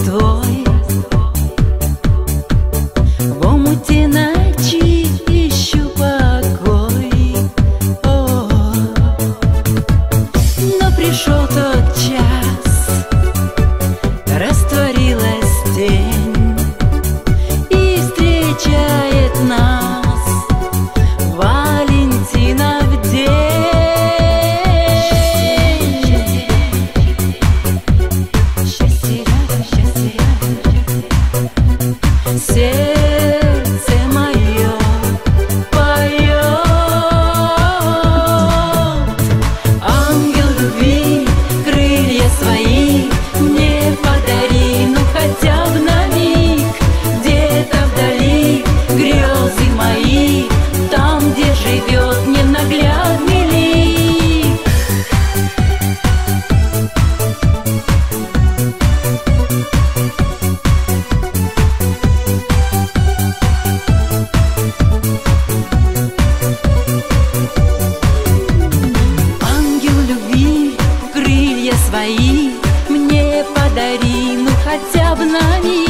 твой. В омуте ночи ищу покой. Но пришел тот час, растворилась тень, и встречает нас Валентинов день. Сердце мое поет. Ангел любви, крылья свои мне подари, ну хотя бы на миг. Где-то вдали грезы мои, там, где живет ненаглядный лик. Свои мне подари, ну хотя бы на них.